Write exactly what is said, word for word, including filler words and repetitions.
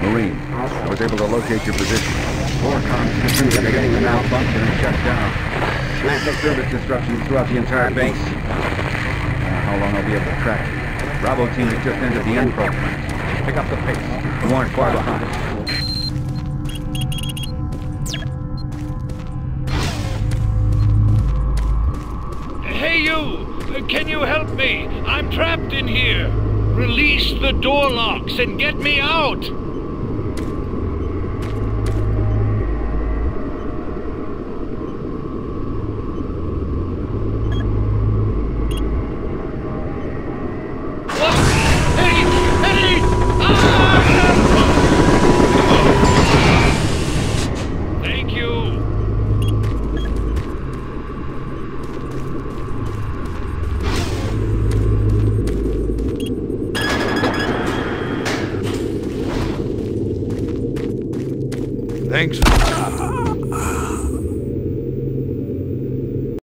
Marine, I was able to locate your position. Four comms systems are beginning to malfunction and shut down. Massive service disruptions throughout the entire base. I don't know how long I'll be able to track it. Bravo team has just entered the end program. Pick up the pace. You aren't far behind. Hey you! Can you help me? I'm trapped in here! Release the door locks and get me out! What? Hey! Hey! Ah! Thank you! Thanks.